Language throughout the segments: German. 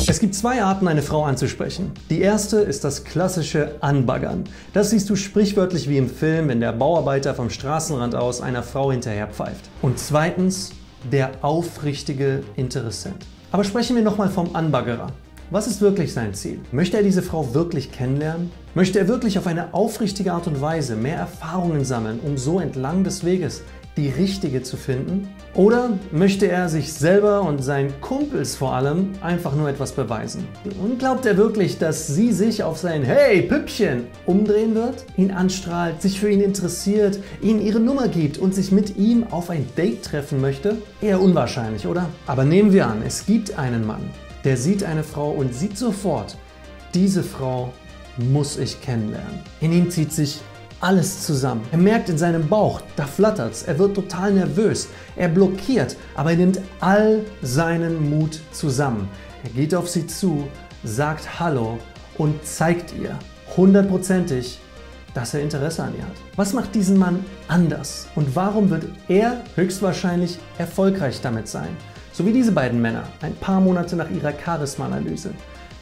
Es gibt zwei Arten, eine Frau anzusprechen. Die erste ist das klassische Anbaggern. Das siehst du sprichwörtlich wie im Film, wenn der Bauarbeiter vom Straßenrand aus einer Frau hinterher pfeift. Und zweitens der aufrichtige Interessent. Aber sprechen wir nochmal vom Anbaggerer. Was ist wirklich sein Ziel? Möchte er diese Frau wirklich kennenlernen? Möchte er wirklich auf eine aufrichtige Art und Weise mehr Erfahrungen sammeln, um so entlang des Weges die richtige zu finden? Oder möchte er sich selber und seinen Kumpels vor allem einfach nur etwas beweisen? Und glaubt er wirklich, dass sie sich auf sein Hey Püppchen umdrehen wird? Ihn anstrahlt, sich für ihn interessiert, ihm ihre Nummer gibt und sich mit ihm auf ein Date treffen möchte? Eher unwahrscheinlich, oder? Aber nehmen wir an, es gibt einen Mann, der sieht eine Frau und sieht sofort, diese Frau muss ich kennenlernen. In ihm zieht sich alles zusammen. Er merkt in seinem Bauch, da flattert's. Er wird total nervös. Er blockiert, aber er nimmt all seinen Mut zusammen. Er geht auf sie zu, sagt Hallo und zeigt ihr hundertprozentig, dass er Interesse an ihr hat. Was macht diesen Mann anders? Und warum wird er höchstwahrscheinlich erfolgreich damit sein? So wie diese beiden Männer, ein paar Monate nach ihrer Charisma-Analyse.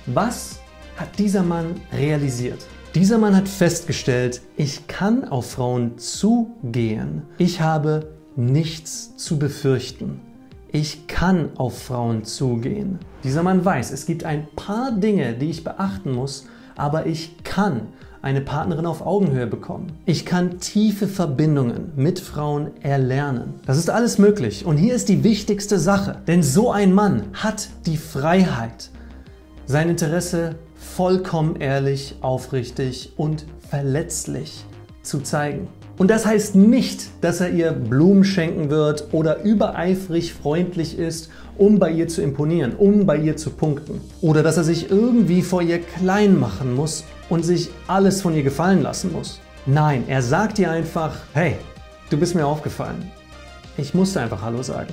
Was hat dieser Mann realisiert? Dieser Mann hat festgestellt, ich kann auf Frauen zugehen. Ich habe nichts zu befürchten. Ich kann auf Frauen zugehen. Dieser Mann weiß, es gibt ein paar Dinge, die ich beachten muss, aber ich kann eine Partnerin auf Augenhöhe bekommen. Ich kann tiefe Verbindungen mit Frauen erlernen. Das ist alles möglich. Und hier ist die wichtigste Sache. Denn so ein Mann hat die Freiheit, sein Interesse vollkommen ehrlich, aufrichtig und verletzlich zu zeigen. Und das heißt nicht, dass er ihr Blumen schenken wird oder übereifrig freundlich ist, um bei ihr zu imponieren, um bei ihr zu punkten. Oder dass er sich irgendwie vor ihr klein machen muss und sich alles von ihr gefallen lassen muss. Nein, er sagt ihr einfach, hey, du bist mir aufgefallen. Ich musste einfach Hallo sagen.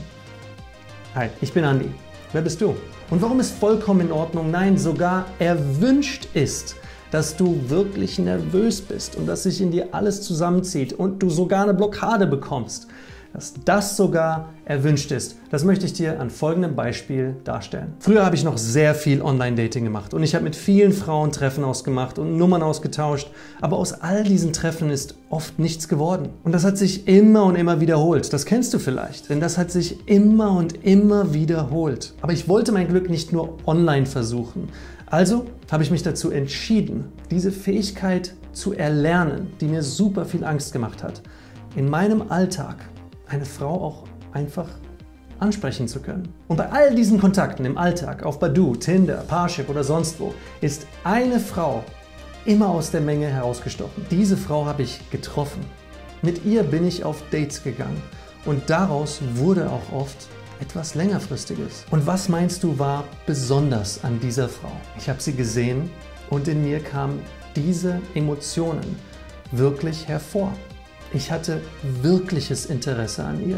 Hi, ich bin Andi. Wer bist du? Und warum es vollkommen in Ordnung, nein, sogar erwünscht ist, dass du wirklich nervös bist und dass sich in dir alles zusammenzieht und du sogar eine Blockade bekommst, dass das sogar erwünscht ist. Das möchte ich dir an folgendem Beispiel darstellen. Früher habe ich noch sehr viel Online-Dating gemacht und ich habe mit vielen Frauen Treffen ausgemacht und Nummern ausgetauscht, aber aus all diesen Treffen ist oft nichts geworden. Und das hat sich immer und immer wiederholt. Das kennst du vielleicht, denn das hat sich immer und immer wiederholt. Aber ich wollte mein Glück nicht nur online versuchen. Also habe ich mich dazu entschieden, diese Fähigkeit zu erlernen, die mir super viel Angst gemacht hat, in meinem Alltag eine Frau auch einfach ansprechen zu können. Und bei all diesen Kontakten im Alltag, auf Badoo, Tinder, Parship oder sonst wo, ist eine Frau immer aus der Menge herausgestochen. Diese Frau habe ich getroffen. Mit ihr bin ich auf Dates gegangen und daraus wurde auch oft etwas längerfristiges. Und was meinst du war besonders an dieser Frau? Ich habe sie gesehen und in mir kamen diese Emotionen wirklich hervor. Ich hatte wirkliches Interesse an ihr,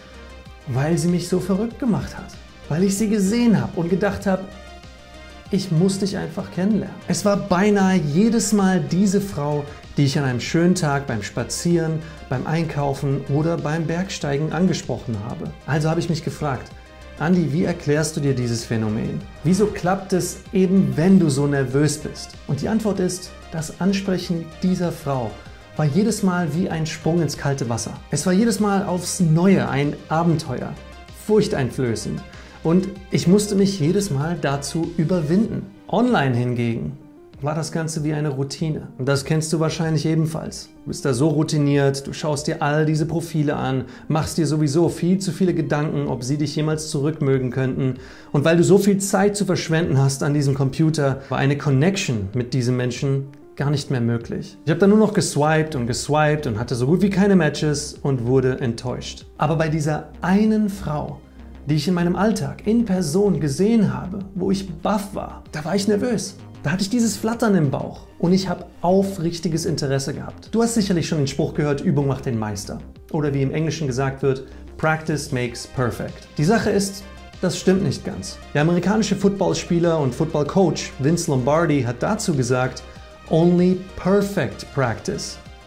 weil sie mich so verrückt gemacht hat. Weil ich sie gesehen habe und gedacht habe, ich muss dich einfach kennenlernen. Es war beinahe jedes Mal diese Frau, die ich an einem schönen Tag beim Spazieren, beim Einkaufen oder beim Bergsteigen angesprochen habe. Also habe ich mich gefragt, Andi, wie erklärst du dir dieses Phänomen? Wieso klappt es eben, wenn du so nervös bist? Und die Antwort ist, das Ansprechen dieser Frau war jedes Mal wie ein Sprung ins kalte Wasser. Es war jedes Mal aufs Neue ein Abenteuer, furchteinflößend. Und ich musste mich jedes Mal dazu überwinden. Online hingegen war das Ganze wie eine Routine. Und das kennst du wahrscheinlich ebenfalls. Du bist da so routiniert, du schaust dir all diese Profile an, machst dir sowieso viel zu viele Gedanken, ob sie dich jemals zurückmögen könnten. Und weil du so viel Zeit zu verschwenden hast an diesem Computer, war eine Connection mit diesem Menschen gar nicht mehr möglich. Ich habe dann nur noch geswiped und hatte so gut wie keine Matches und wurde enttäuscht. Aber bei dieser einen Frau, die ich in meinem Alltag in Person gesehen habe, wo ich baff war, da war ich nervös. Da hatte ich dieses Flattern im Bauch und ich habe aufrichtiges Interesse gehabt. Du hast sicherlich schon den Spruch gehört, Übung macht den Meister. Oder wie im Englischen gesagt wird, Practice makes perfect. Die Sache ist, das stimmt nicht ganz. Der amerikanische Footballspieler und Footballcoach Vince Lombardi hat dazu gesagt, Only perfect practice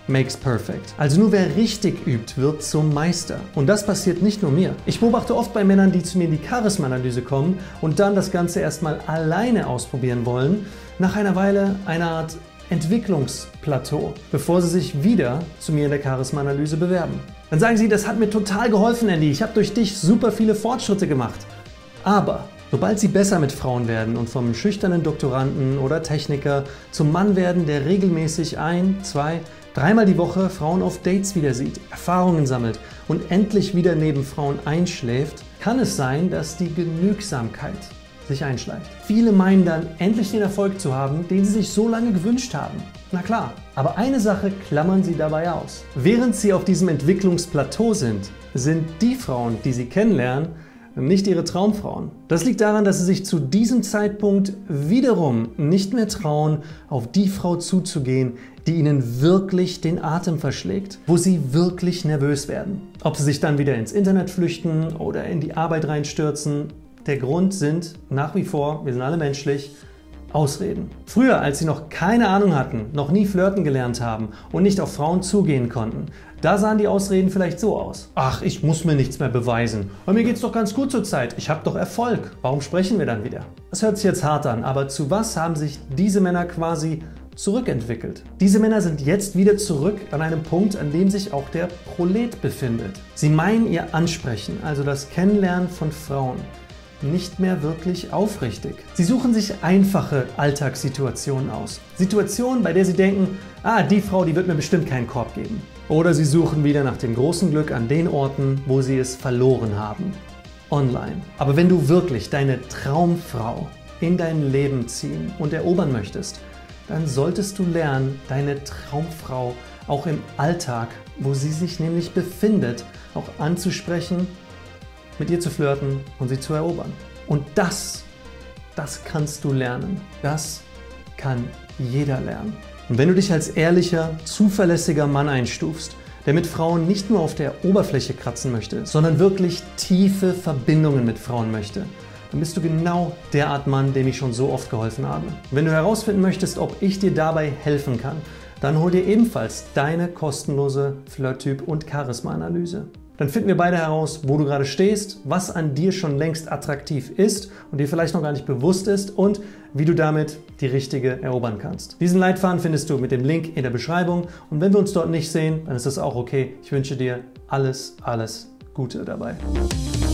makes perfect. Also nur wer richtig übt, wird zum Meister. Und das passiert nicht nur mir. Ich beobachte oft bei Männern, die zu mir in die Charisma-Analyse kommen und dann das Ganze erstmal alleine ausprobieren wollen, nach einer Weile eine Art Entwicklungsplateau, bevor sie sich wieder zu mir in der Charisma-Analyse bewerben. Dann sagen sie, das hat mir total geholfen, Andy, ich habe durch dich super viele Fortschritte gemacht. Aber sobald sie besser mit Frauen werden und vom schüchternen Doktoranden oder Techniker zum Mann werden, der regelmäßig 1, 2, 3-mal die Woche Frauen auf Dates wieder sieht, Erfahrungen sammelt und endlich wieder neben Frauen einschläft, kann es sein, dass die Genügsamkeit sich einschleicht. Viele meinen dann, endlich den Erfolg zu haben, den sie sich so lange gewünscht haben. Na klar, aber eine Sache klammern sie dabei aus. Während sie auf diesem Entwicklungsplateau sind, sind die Frauen, die sie kennenlernen, nicht ihre Traumfrauen. Das liegt daran, dass sie sich zu diesem Zeitpunkt wiederum nicht mehr trauen, auf die Frau zuzugehen, die ihnen wirklich den Atem verschlägt, wo sie wirklich nervös werden. Ob sie sich dann wieder ins Internet flüchten oder in die Arbeit reinstürzen, der Grund sind nach wie vor, wir sind alle menschlich, Ausreden. Früher, als sie noch keine Ahnung hatten, noch nie flirten gelernt haben und nicht auf Frauen zugehen konnten, da sahen die Ausreden vielleicht so aus. Ach, ich muss mir nichts mehr beweisen. Aber mir geht's doch ganz gut zur Zeit. Ich habe doch Erfolg. Warum sprechen wir dann wieder? Das hört sich jetzt hart an, aber zu was haben sich diese Männer quasi zurückentwickelt? Diese Männer sind jetzt wieder zurück an einem Punkt, an dem sich auch der Prolet befindet. Sie meinen ihr Ansprechen, also das Kennenlernen von Frauen, nicht mehr wirklich aufrichtig. Sie suchen sich einfache Alltagssituationen aus. Situationen, bei der sie denken, die Frau, die wird mir bestimmt keinen Korb geben. Oder sie suchen wieder nach dem großen Glück an den Orten, wo sie es verloren haben. Online. Aber wenn du wirklich deine Traumfrau in dein Leben ziehen und erobern möchtest, dann solltest du lernen, deine Traumfrau auch im Alltag, wo sie sich nämlich befindet, auch anzusprechen, mit ihr zu flirten und sie zu erobern. Und das kannst du lernen. Das kann jeder lernen. Und wenn du dich als ehrlicher, zuverlässiger Mann einstufst, der mit Frauen nicht nur auf der Oberfläche kratzen möchte, sondern wirklich tiefe Verbindungen mit Frauen möchte, dann bist du genau der Art Mann, dem ich schon so oft geholfen habe. Und wenn du herausfinden möchtest, ob ich dir dabei helfen kann, dann hol dir ebenfalls deine kostenlose Flirt-Typ- und Charisma-Analyse. Dann finden wir beide heraus, wo du gerade stehst, was an dir schon längst attraktiv ist und dir vielleicht noch gar nicht bewusst ist und wie du damit die richtige erobern kannst. Diesen Leitfaden findest du mit dem Link in der Beschreibung und wenn wir uns dort nicht sehen, dann ist das auch okay. Ich wünsche dir alles Gute dabei.